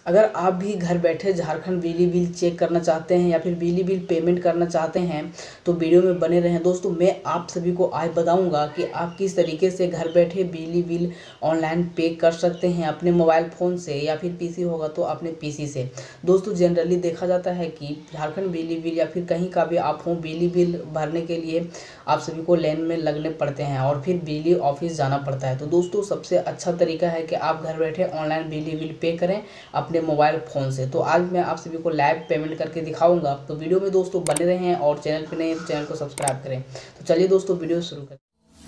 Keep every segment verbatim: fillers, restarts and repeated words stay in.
अगर आप भी घर बैठे झारखंड बिजली बिल चेक करना चाहते हैं या फिर बिजली बिल पेमेंट करना चाहते हैं तो वीडियो में बने रहें। दोस्तों मैं आप सभी को आज बताऊंगा कि आप किस तरीके से घर बैठे बिजली बिल ऑनलाइन पे कर सकते हैं अपने मोबाइल फ़ोन से या फिर पीसी होगा तो अपने पीसी से। दोस्तों जनरली देखा जाता है कि झारखंड बिजली बिल या फिर कहीं का भी आप हो, बिजली बिल भरने के लिए आप सभी को लाइन में लगने पड़ते हैं और फिर बिजली ऑफिस जाना पड़ता है। तो दोस्तों सबसे अच्छा तरीका है कि आप घर बैठे ऑनलाइन बिजली बिल पे करें अपने मोबाइल फ़ोन से। तो आज मैं आप सभी को लाइव पेमेंट करके दिखाऊंगा। तो वीडियो में दोस्तों बने रहें और चैनल पे नए हैं तो चैनल को सब्सक्राइब करें। तो चलिए दोस्तों वीडियो शुरू करें।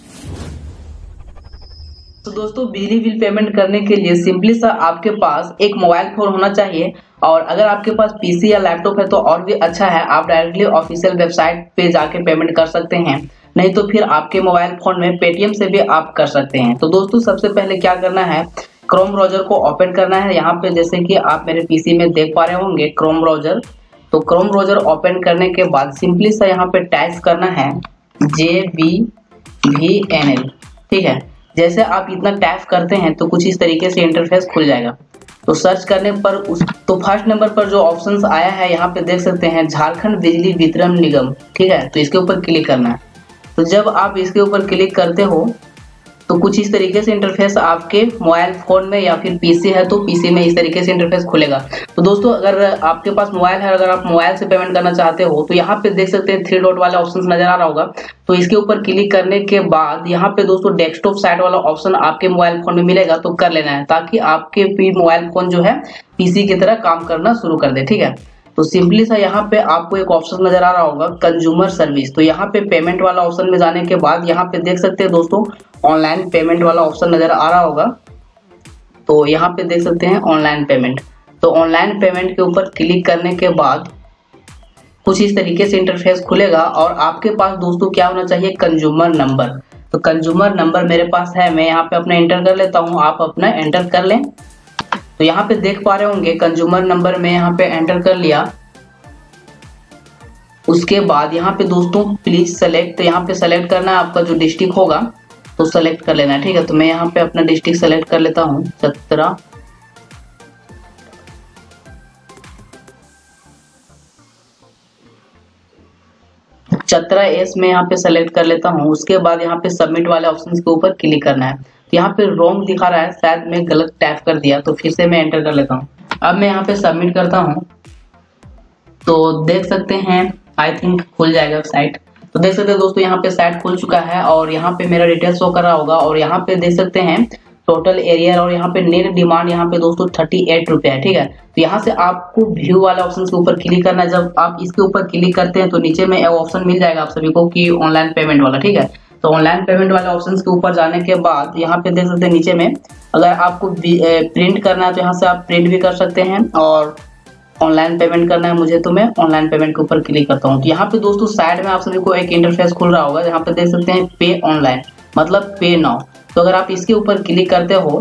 तो दोस्तों बिजली बिल पेमेंट करने के लिए सिंपली सा आपके पास एक मोबाइल फ़ोन होना चाहिए और अगर आपके पास पीसी या लैपटॉप है तो और भी अच्छा है, आप डायरेक्टली ऑफिशियल वेबसाइट पे जाके पेमेंट कर सकते हैं, नहीं तो फिर आपके मोबाइल फ़ोन में पेटीएम से भी आप कर सकते हैं। तो दोस्तों सबसे पहले क्या करना है, क्रोम ब्राउजर को ओपन करना है। यहाँ पे जैसे कि आप मेरे पीसी में देख पा रहे होंगे क्रोम ब्राउजर। तो क्रोम ब्राउजर ओपन करने के बाद सिंपली सा यहाँ पे टाइप करना है J B V N L. ठीक है, जैसे आप इतना टाइप करते हैं तो कुछ इस तरीके से इंटरफेस खुल जाएगा। तो सर्च करने पर उस तो फर्स्ट नंबर पर जो ऑप्शंस आया है यहाँ पे देख सकते हैं झारखंड बिजली वितरण निगम। ठीक है, तो इसके ऊपर क्लिक करना है। तो जब आप इसके ऊपर क्लिक करते हो तो कुछ इस तरीके से इंटरफेस आपके मोबाइल फ़ोन में या फिर पीसी है तो पीसी में इस तरीके से इंटरफेस खुलेगा। तो दोस्तों अगर आपके पास मोबाइल है, अगर आप मोबाइल से पेमेंट करना चाहते हो तो यहाँ पे देख सकते हैं थ्री डॉट वाला ऑप्शन नजर आ रहा होगा। तो इसके ऊपर क्लिक करने के बाद यहाँ पे दोस्तों डेस्कटॉप साइड वाला ऑप्शन आपके मोबाइल फ़ोन में मिलेगा, तो कर लेना है ताकि आपके भी मोबाइल फ़ोन जो है पीसी की तरह काम करना शुरू कर दे। ठीक है, तो सिंपली सा यहाँ पे आपको एक ऑप्शन नजर आ रहा होगा कंज्यूमर सर्विस। तो यहाँ पे पेमेंट वाला ऑप्शन में जाने के बाद यहाँ पे देख सकते हैं दोस्तों ऑनलाइन पेमेंट वाला ऑप्शन नजर आ रहा होगा। तो यहाँ पे देख सकते हैं ऑनलाइन पेमेंट। तो ऑनलाइन पेमेंट के ऊपर क्लिक करने के बाद कुछ इस तरीके से इंटरफेस खुलेगा और आपके पास दोस्तों क्या होना चाहिए, कंज्यूमर नंबर। तो कंज्यूमर नंबर मेरे पास है, मैं यहाँ पे अपना एंटर कर लेता हूँ, आप अपना एंटर कर लें। तो यहाँ पे देख पा रहे होंगे कंज्यूमर नंबर में यहाँ पे एंटर कर लिया। उसके बाद यहाँ पे दोस्तों प्लीज सेलेक्ट, तो यहाँ पे सेलेक्ट करना है आपका जो डिस्ट्रिक्ट होगा तो सेलेक्ट कर लेना है। ठीक है, तो मैं यहाँ पे अपना डिस्ट्रिक्ट सेलेक्ट कर लेता हूँ चतरा। चतरा एस में यहाँ पे सेलेक्ट कर लेता हूँ। उसके बाद यहाँ पे सबमिट वाले ऑप्शन के ऊपर क्लिक करना है। तो यहाँ पे रॉन्ग दिखा रहा है, शायद मैं गलत टाइप कर दिया, तो फिर से मैं एंटर कर लेता हूँ। अब मैं यहाँ पे सबमिट करता हूँ तो देख सकते हैं आई थिंक खुल जाएगा साइट। तो देख सकते हैं दोस्तों यहाँ पे साइट खुल चुका है और यहाँ पे मेरा डिटेल शो कर रहा होगा और यहाँ पे देख सकते हैं टोटल एरिया और यहाँ पे नेट डिमांड यहाँ पे दोस्तों थर्टी एट रुपये है। ठीक है, तो यहाँ से आपको व्यू वाले ऑप्शन के ऊपर क्लिक करना है। जब आप इसके ऊपर क्लिक करते हैं तो नीचे में ऑप्शन मिल जाएगा आप सभी को कि ऑनलाइन पेमेंट वाला। ठीक है, तो ऑनलाइन पेमेंट वाले ऑप्शन के ऊपर जाने के बाद यहाँ पे देख सकते हैं नीचे में अगर आपको प्रिंट करना है तो यहाँ से आप प्रिंट भी कर सकते हैं और ऑनलाइन पेमेंट करना है मुझे तो मैं ऑनलाइन पेमेंट के ऊपर क्लिक करता हूँ। तो यहाँ पे दोस्तों साइड में आप सभी को एक इंटरफेस खुल रहा होगा, यहाँ पे देख सकते हैं पे ऑनलाइन मतलब पे नाउ। तो अगर आप इसके ऊपर क्लिक करते हो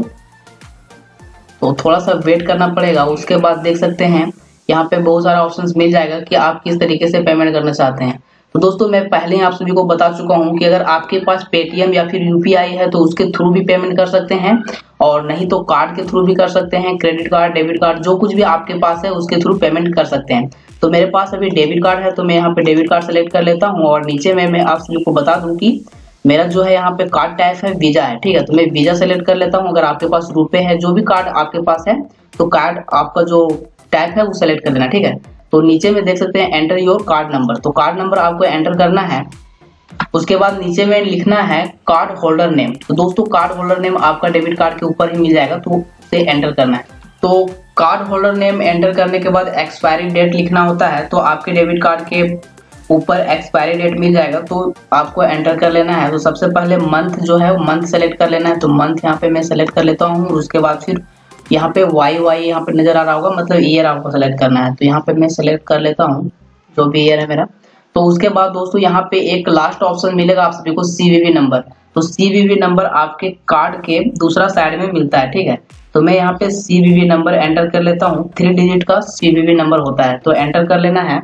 तो थोड़ा सा वेट करना पड़ेगा। उसके बाद देख सकते हैं यहाँ पे बहुत सारा ऑप्शंस मिल जाएगा कि आप किस तरीके से पेमेंट करना चाहते हैं। तो दोस्तों मैं पहले ही आप सभी को बता चुका हूँ कि अगर आपके पास पेटीएम या फिर यूपीआई है तो उसके थ्रू भी पेमेंट कर सकते हैं और नहीं तो कार्ड के थ्रू भी कर सकते हैं, क्रेडिट कार्ड, डेबिट कार्ड, जो कुछ भी आपके पास है उसके थ्रू पेमेंट कर सकते हैं। तो मेरे पास अभी डेबिट कार्ड है तो मैं यहाँ पे डेबिट कार्ड सेलेक्ट कर लेता हूँ और नीचे में मैं आप सभी को बता दूं कि मेरा जो है यहाँ पे कार्ड टाइप है वीजा है। ठीक है, तो मैं वीजा सेलेक्ट कर लेता हूँ। अगर आपके पास रुपए है, जो भी कार्ड आपके पास है तो कार्ड आपका जो टाइप है वो सेलेक्ट कर लेना। ठीक है, तो नीचे में देख सकते हैं एंटर योर कार्ड नंबर। तो कार्ड नंबर आपको एंटर करना है। उसके बाद नीचे में लिखना है कार्ड होल्डर नेम। तो दोस्तों कार्ड होल्डर नेम आपका डेबिट कार्ड के ऊपर ही मिल जाएगा, तो उसे एंटर करना है। तो कार्ड होल्डर नेम एंटर करने के बाद एक्सपायरी डेट लिखना होता है। तो आपके डेबिट कार्ड के ऊपर एक्सपायरी डेट मिल जाएगा तो आपको एंटर कर लेना है। तो सबसे पहले मंथ जो है वो मंथ सेलेक्ट कर लेना है। तो मंथ यहाँ पे मैं सेलेक्ट कर लेता हूँ। उसके बाद फिर यहाँ पे वाई वाई यहाँ पे नजर आ रहा होगा, मतलब ईयर आपको सेलेक्ट करना है। तो यहाँ पे मैं सेलेक्ट कर लेता हूँ जो भी ईयर है मेरा। तो उसके बाद दोस्तों यहाँ पे एक लास्ट ऑप्शन मिलेगा आप सभी को सीवीवी नंबर। तो सीवीवी नंबर आपके कार्ड के दूसरा साइड में मिलता है। ठीक है, तो मैं यहाँ पे सीवीवी नंबर एंटर कर लेता हूँ। थ्री डिजिट का सीवीवी नंबर होता है, तो एंटर कर लेना है।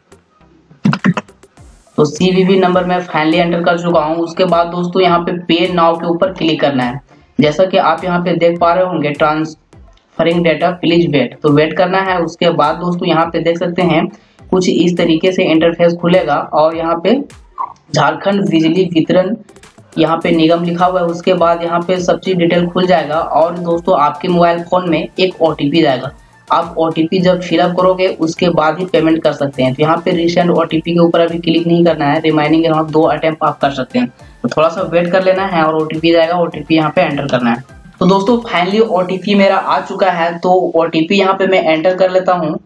तो सीवीवी नंबर मैं फाइनली एंटर कर चुका हूँ। उसके बाद दोस्तों यहाँ पे पे नाउ के ऊपर क्लिक करना है। जैसा कि आप यहाँ पे देख पा रहे होंगे trans transferring data please wait, तो वेट करना है। उसके बाद दोस्तों यहाँ पे देख सकते हैं कुछ इस तरीके से इंटरफेस खुलेगा और यहाँ पे झारखंड बिजली वितरण यहाँ पे निगम लिखा हुआ है। उसके बाद यहाँ पे सब चीज डिटेल खुल जाएगा और दोस्तों आपके मोबाइल फोन में एक ओटीपी जाएगा। आप ओटीपी जब फिलअप करोगे उसके बाद ही पेमेंट कर सकते हैं। तो यहाँ पे रिसेंड ओटीपी के ऊपर अभी क्लिक नहीं करना है, रिमाइनिंग यहाँ दो अटेम्प्ट आप कर सकते हैं। तो थोड़ा सा वेट कर लेना है और ओटीपी जाएगा, ओटीपी यहाँ पे एंटर करना है। तो दोस्तों फाइनली ओटीपी मेरा आ चुका है, तो ओटीपी यहाँ पे मैं एंटर कर लेता हूँ।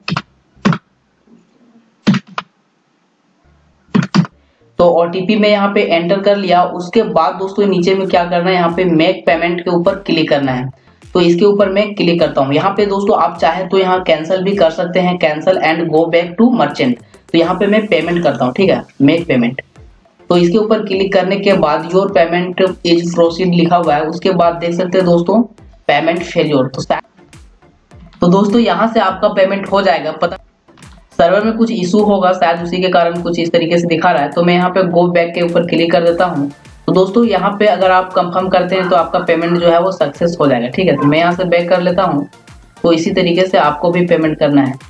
तो ओटीपी में यहाँ पे एंटर कर लिया। उसके बाद दोस्तों नीचे में क्या करना है, यहाँ पे मेक पेमेंट के ऊपर क्लिक करना है। तो इसके ऊपर मैं क्लिक करता हूँ। यहाँ पे दोस्तों आप चाहे तो यहाँ कैंसिल भी कर सकते हैं, cancel and go back to merchant. तो यहाँ पे मैं पेमेंट करता हूँ, ठीक है, मेक पेमेंट। तो इसके ऊपर क्लिक करने के बाद योर पेमेंट इज प्रोसीड लिखा हुआ है। उसके बाद देख सकते हैं दोस्तों पेमेंट फेल्योर। तो तो दोस्तों यहाँ से आपका पेमेंट हो जाएगा। पता सर्वर में कुछ इशू होगा शायद, उसी के कारण कुछ इस तरीके से दिखा रहा है। तो मैं यहाँ पे गो बैक के ऊपर क्लिक कर देता हूँ। तो दोस्तों यहाँ पे अगर आप कंफर्म करते हैं तो आपका पेमेंट जो है वो सक्सेस हो जाएगा, ठीक है। तो मैं यहाँ से बैक कर लेता हूँ। तो इसी तरीके से आपको भी पेमेंट करना है।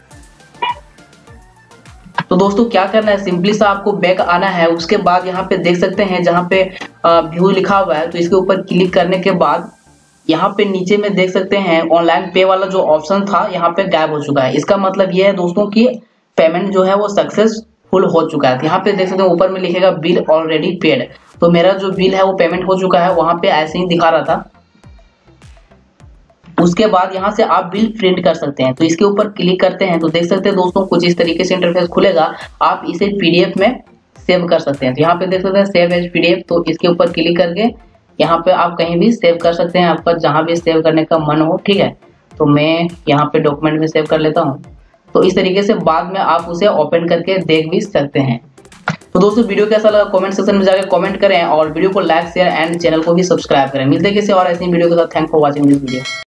तो दोस्तों क्या करना है, सिंपली सा आपको बैक आना है। उसके बाद यहाँ पे देख सकते हैं जहाँ पे व्यू लिखा हुआ है, तो इसके ऊपर क्लिक करने के बाद यहाँ पे नीचे में देख सकते हैं ऑनलाइन पे वाला जो ऑप्शन था यहाँ पे गायब हो चुका है। इसका मतलब ये है दोस्तों कि पेमेंट जो है वो सक्सेसफुल हो चुका है। यहाँ पे देख सकते हैं ऊपर में लिखेगा बिल ऑलरेडी पेड। तो मेरा जो बिल है वो पेमेंट हो चुका है, वहां पे ऐसे ही दिखा रहा था। उसके बाद यहाँ से आप बिल प्रिंट कर सकते हैं। तो इसके ऊपर क्लिक करते हैं तो देख सकते हैं दोस्तों कुछ इस तरीके से इंटरफेस खुलेगा। आप इसे पीडीएफ में सेव कर सकते हैं। तो यहाँ पे देख सकते हैं सेव एज पीडीएफ। तो इसके ऊपर क्लिक करके यहाँ पे आप कहीं भी सेव कर सकते हैं, आपका जहाँ भी सेव करने का मन हो, ठीक है। तो मैं यहाँ पे डॉक्यूमेंट में सेव कर लेता हूँ। तो इस तरीके से बाद में आप उसे ओपन करके देख भी सकते हैं। तो दोस्तों वीडियो कैसा लगा कमेंट सेक्शन में जाकर कमेंट करें और वीडियो को लाइक शेयर एंड चैनल को भी सब्सक्राइब करें। मिलते हैं किसी और ऐसी वीडियो के साथ। Thank for watching this video.